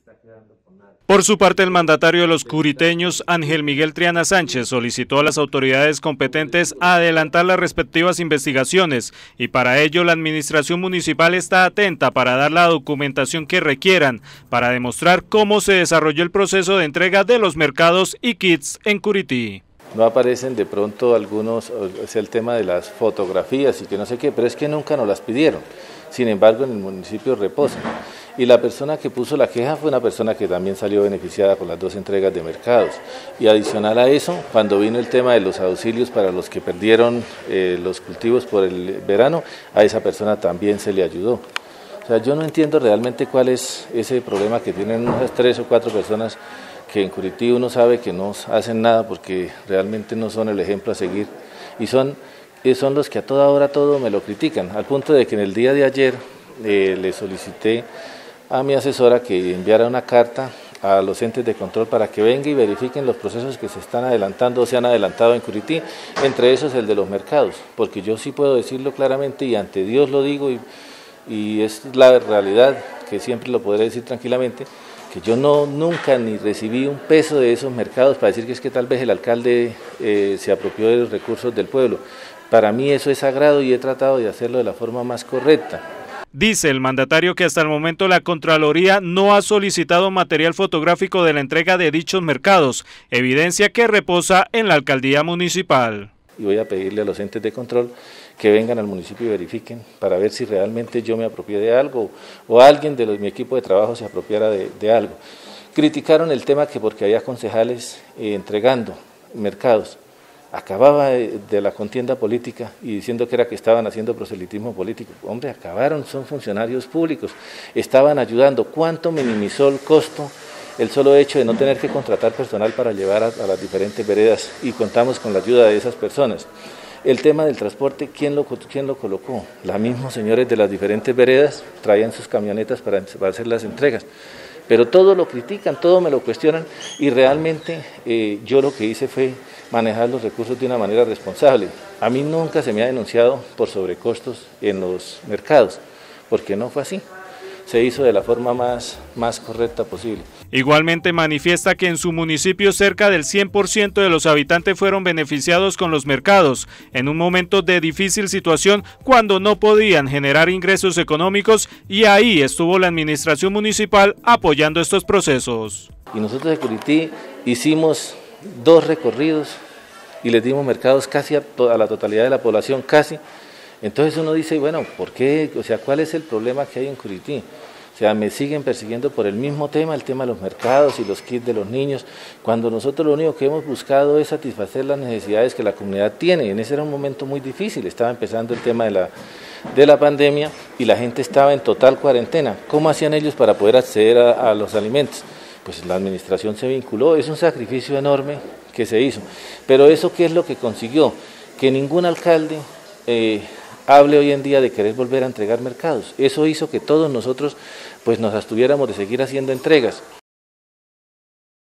Por su parte, el mandatario de los curiteños, Ángel Miguel Triana Sánchez, solicitó a las autoridades competentes adelantar las respectivas investigaciones y para ello la administración municipal está atenta para dar la documentación que requieran para demostrar cómo se desarrolló el proceso de entrega de los mercados y kits en Curití. No aparecen de pronto algunos, es el tema de las fotografías y que no sé qué, pero es que nunca nos las pidieron. Sin embargo, en el municipio reposan. Y la persona que puso la queja fue una persona que también salió beneficiada con las 2 entregas de mercados. Y adicional a eso, cuando vino el tema de los auxilios para los que perdieron los cultivos por el verano, a esa persona también se le ayudó. O sea, yo no entiendo realmente cuál es ese problema que tienen unas 3 o 4 personas que en Curití uno sabe que no hacen nada porque realmente no son el ejemplo a seguir. Y son los que a toda hora todo me lo critican, al punto de que en el día de ayer le solicité a mi asesora que enviara una carta a los entes de control para que venga y verifiquen los procesos que se están adelantando o se han adelantado en Curití, entre esos el de los mercados, porque yo sí puedo decirlo claramente y ante Dios lo digo y es la realidad que siempre lo podré decir tranquilamente, que yo nunca ni recibí un peso de esos mercados para decir que es que tal vez el alcalde se apropió de los recursos del pueblo. Para mí eso es sagrado y he tratado de hacerlo de la forma más correcta. Dice el mandatario que hasta el momento la Contraloría no ha solicitado material fotográfico de la entrega de dichos mercados, evidencia que reposa en la alcaldía municipal. Y voy a pedirle a los entes de control que vengan al municipio y verifiquen para ver si realmente yo me apropié de algo o alguien de mi equipo de trabajo se apropiara de algo. Criticaron el tema que porque había concejales entregando mercados. Acababa de la contienda política y diciendo que era que estaban haciendo proselitismo político. Hombre, acabaron, son funcionarios públicos, estaban ayudando. ¿Cuánto minimizó el costo el solo hecho de no tener que contratar personal para llevar a las diferentes veredas y contamos con la ayuda de esas personas? El tema del transporte, ¿quién lo colocó? Los mismos señores de las diferentes veredas traían sus camionetas para hacer las entregas. Pero todo lo critican, todo me lo cuestionan y realmente yo lo que hice fue manejar los recursos de una manera responsable. A mí nunca se me ha denunciado por sobrecostos en los mercados, porque no fue así. Se hizo de la forma más correcta posible. Igualmente manifiesta que en su municipio cerca del 100% de los habitantes fueron beneficiados con los mercados, en un momento de difícil situación cuando no podían generar ingresos económicos y ahí estuvo la administración municipal apoyando estos procesos. Y nosotros de Curití hicimos 2 recorridos y les dimos mercados casi a la totalidad de la población, casi. Entonces uno dice, bueno, ¿por qué? O sea, ¿cuál es el problema que hay en Curití? O sea, me siguen persiguiendo por el mismo tema, el tema de los mercados y los kits de los niños, cuando nosotros lo único que hemos buscado es satisfacer las necesidades que la comunidad tiene. En ese era un momento muy difícil, estaba empezando el tema de la pandemia y la gente estaba en total cuarentena. ¿Cómo hacían ellos para poder acceder a los alimentos? Pues la administración se vinculó, es un sacrificio enorme que se hizo. Pero eso, ¿qué es lo que consiguió? Que ningún alcalde hable hoy en día de querer volver a entregar mercados. Eso hizo que todos nosotros pues nos abstuviéramos de seguir haciendo entregas.